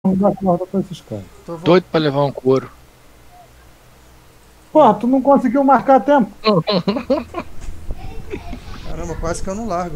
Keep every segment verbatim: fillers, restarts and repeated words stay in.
Não dá corda pra esses caras. Tô vol- Doido pra levar um couro. Porra, tu não conseguiu marcar tempo? Caramba, quase que eu não largo.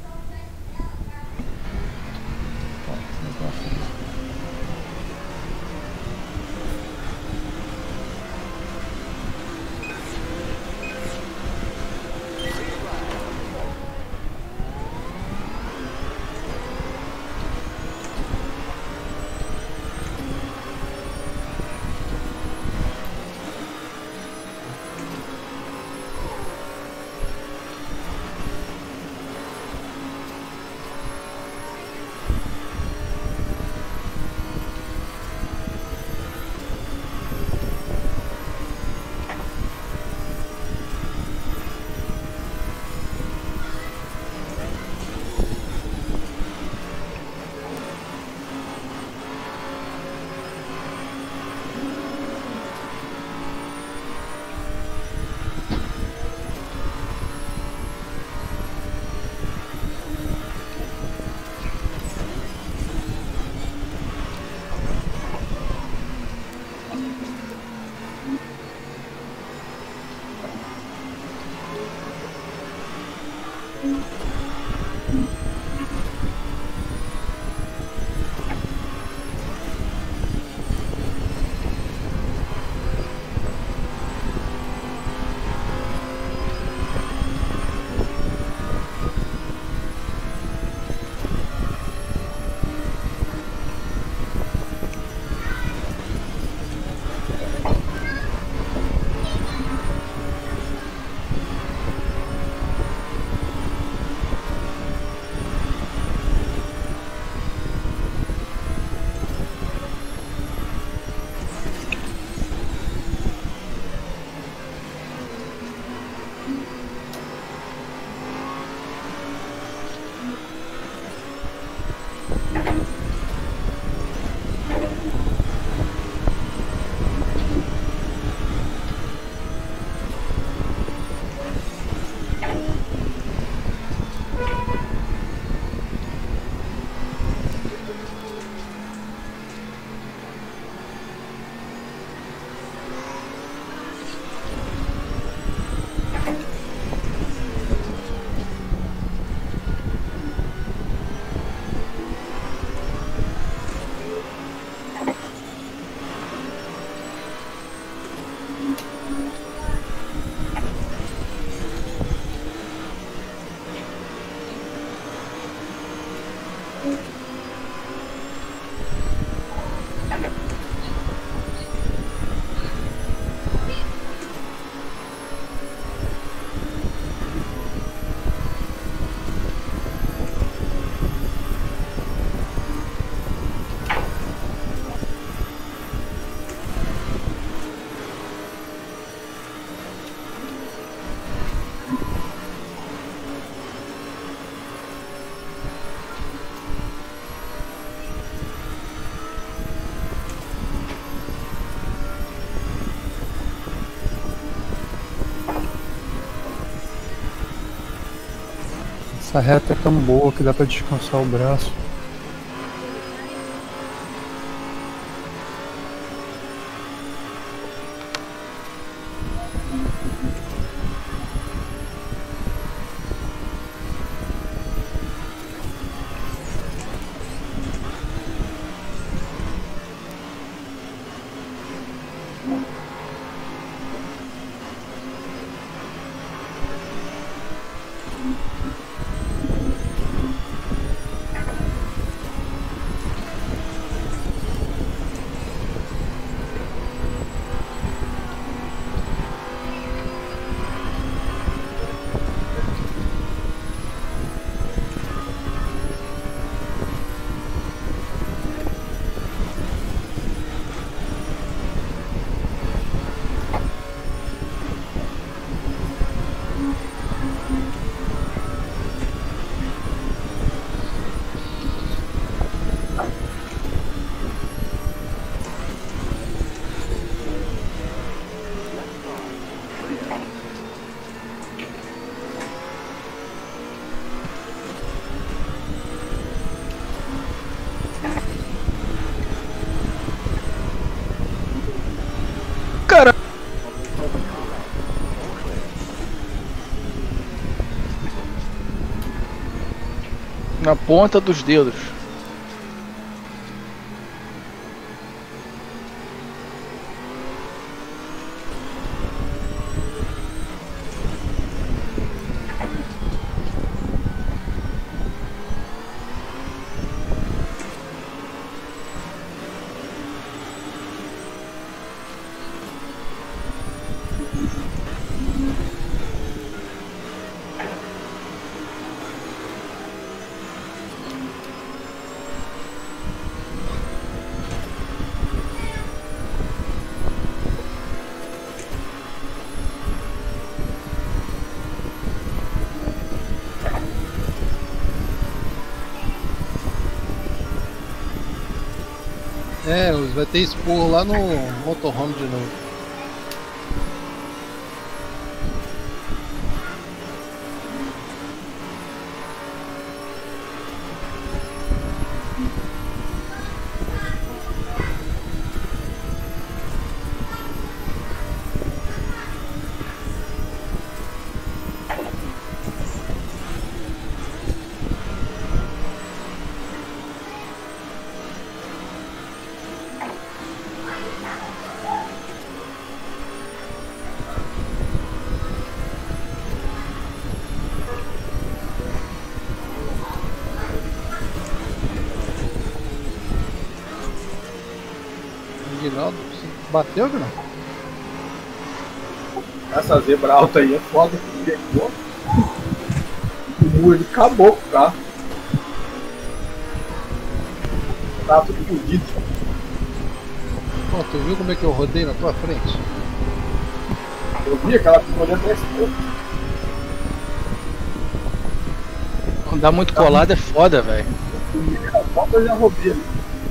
Essa reta é tão boa que dá pra descansar o braço. Na ponta dos dedos. É, vai ter expor lá no motorhome de novo. Guinaldo, você bateu, Guinaldo? Essa zebra alta aí é foda que pegou. O muro ele acabou com o carro. Tá tudo fudido. Pô, tu viu como é que eu rodei na tua frente? Eu vi aquela ficou olhando pra esse ponto. Andar muito colado é foda, velho. A volta eu já roubei ali.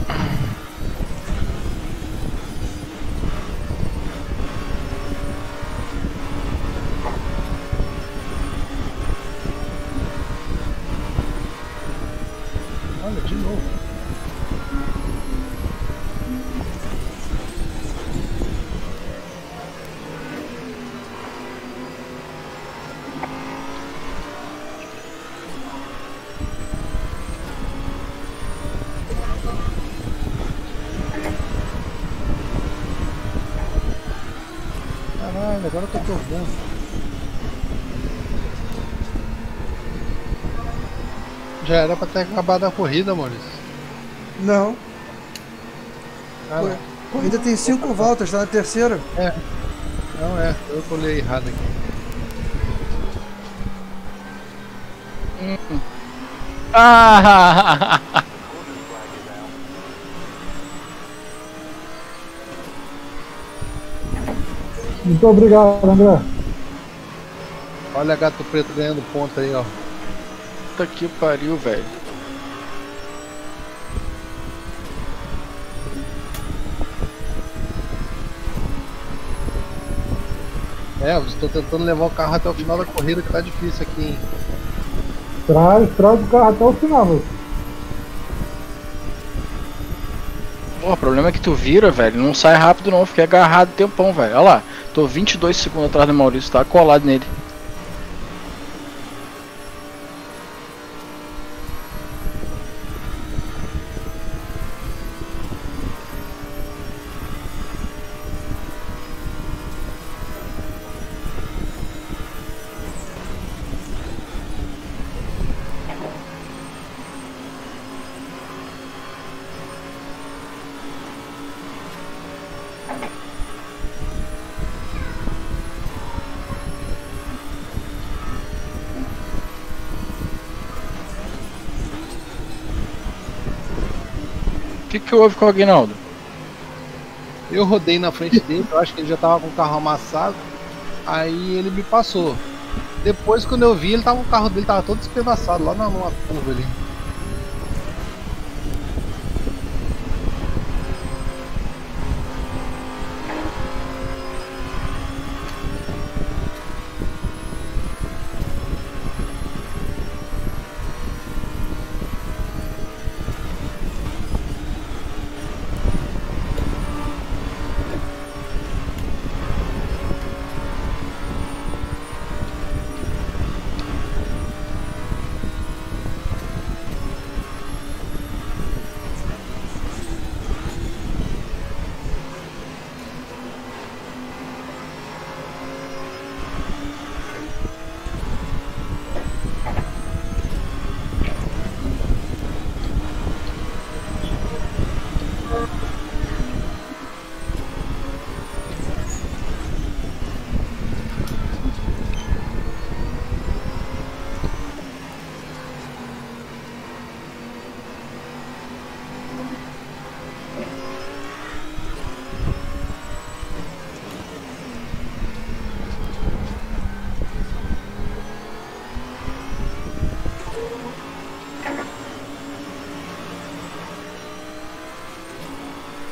Olha, de novo. Caralho, agora que eu tô vendo. Já era pra ter acabado a corrida, Maurício. Não, Ah, não. pô, ainda tem cinco voltas, tá na terceira. É. Não é, eu colhei errado aqui. Ah! Muito obrigado, André. Olha gato preto ganhando ponto aí, ó. Puta que pariu, velho. É, eu estou tentando levar o carro até o final da corrida, que tá difícil aqui, hein. Traz, traz o carro até o final, meu. Pô, o problema é que tu vira, velho. Não sai rápido não. Fiquei agarrado tempão, velho. Olha lá. Tô vinte e dois segundos atrás do Maurício. Tá colado nele. O que que houve com o Aguinaldo? Eu rodei na frente dele, eu acho que ele já tava com o carro amassado. Aí ele me passou. Depois, quando eu vi, ele tava, o carro dele tava todo despedaçado lá na numa curva ali.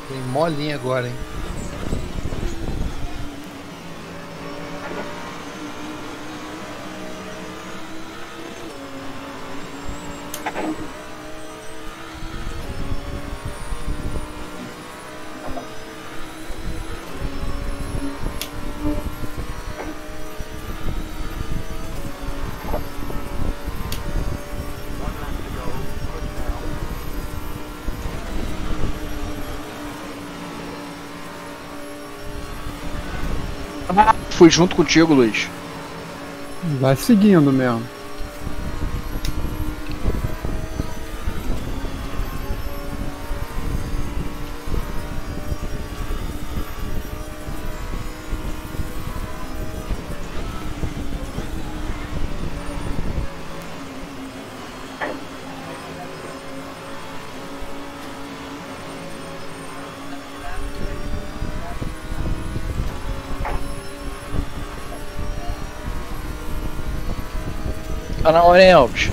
Tem molinha agora, hein? Fui junto contigo, Luiz. Vai seguindo mesmo. Tá na hora, hein, Elvis?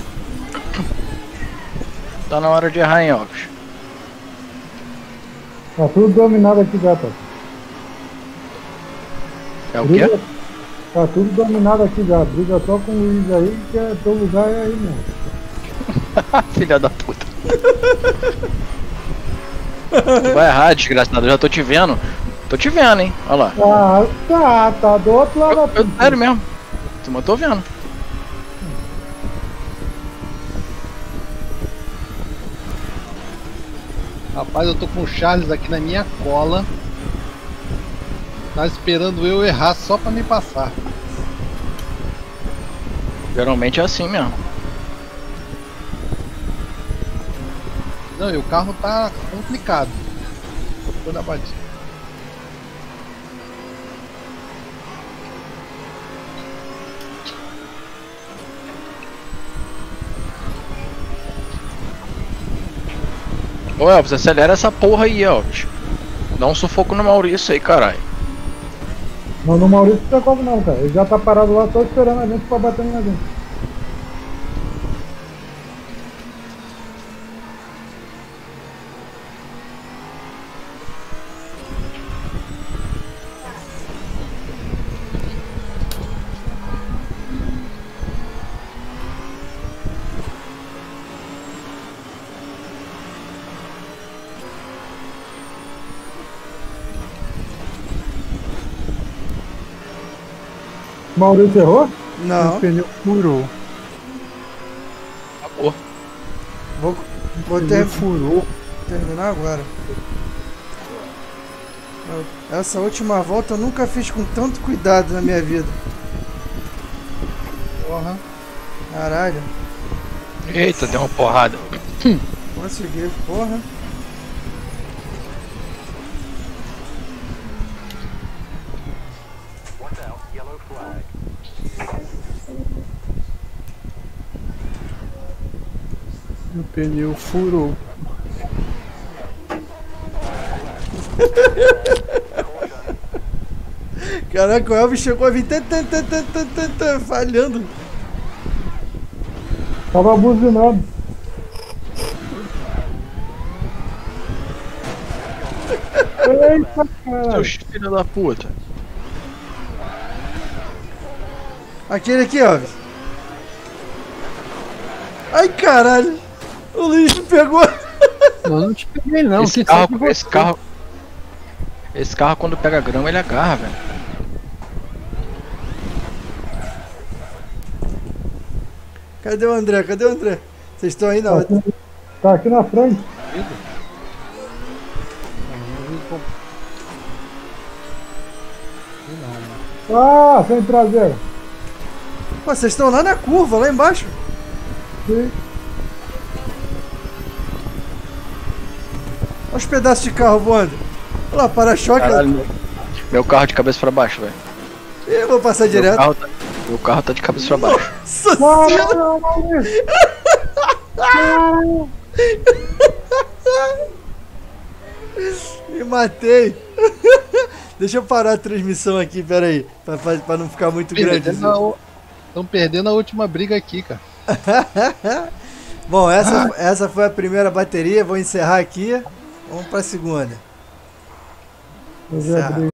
Tá na hora de errar, hein, Elvis? Tá tudo dominado aqui já, tá? É o Briga- quê? Tá tudo dominado aqui já. Briga só com o Luiz aí, que é teu lugar é aí mesmo. Filha da puta. Tu vai errar, desgraçado. Eu já tô te vendo. Tô te vendo, hein? Olha lá. Ah, tá, tá do outro lado Eu, da eu, sério mesmo. Tu mas eu tô vendo. Rapaz, eu tô com o Charles aqui na minha cola. Tá esperando eu errar só pra me passar. Geralmente é assim mesmo. Não, e o carro tá complicado. Tô na batida. Ô Elvis, acelera essa porra aí, Elvis. Dá um sufoco no Maurício aí, caralho. Não, no Maurício não tem como não, cara. Ele já tá parado lá só esperando a gente pra bater na gente. Maurício errou? Não, O pneu furou. Acabou. vou, vou O ter, pneu furou. terminar agora. Essa última volta eu nunca fiz com tanto cuidado na minha vida. Porra. Caralho, Eita, deu uma porrada. consegui, porra. O pneu furou. Caraca, o Elvis chegou a vir tan, tan, tan, tan, tan, tan, tan, falhando. Tava buzinando. Eita, caralho. Seus filhos da puta. Aquele aqui, Elvis. Ai, caralho. O Luiz me pegou. Eu não te peguei não. esse, que carro, sabe esse você. carro. Esse carro quando pega grama ele agarra, velho. Cadê o André? Cadê o André? Vocês estão aí Tá não? aqui, tá aqui na frente. Ah, sem traseira. Pô, vocês estão lá na curva, lá embaixo. Sim. Olha os pedaços de carro voando. Olha lá, para-choque. Caralho, meu, meu carro de cabeça pra baixo, velho. Eu vou passar Meu direto. carro, tá, meu carro tá de cabeça pra baixo. Nossa senhora. Caralho, Maurício. Caralho. Me matei. Deixa eu parar a transmissão aqui, pera aí. Pra, pra, pra não ficar muito grande. Estão perdendo a última briga aqui, cara. Bom, essa, essa foi a primeira bateria. Vou encerrar aqui. Vamos pra segunda. Eu já abri.